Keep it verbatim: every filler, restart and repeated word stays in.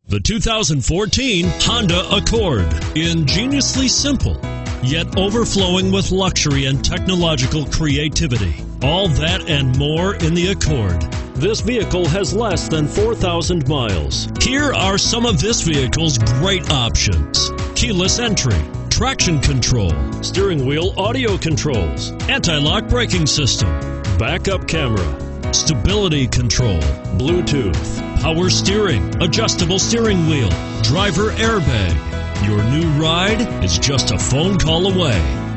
The two thousand fourteen Honda Accord. Ingeniously simple, yet overflowing with luxury and technological creativity. All that and more in the Accord. This vehicle has less than four thousand miles. Here are some of this vehicle's great options: keyless entry, traction control, steering wheel audio controls, anti-lock braking system, backup camera, stability control, Bluetooth, power steering, adjustable steering wheel, driver airbag. Your new ride is just a phone call away.